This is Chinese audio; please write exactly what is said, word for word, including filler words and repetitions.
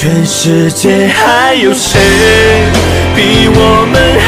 全世界还有谁比我们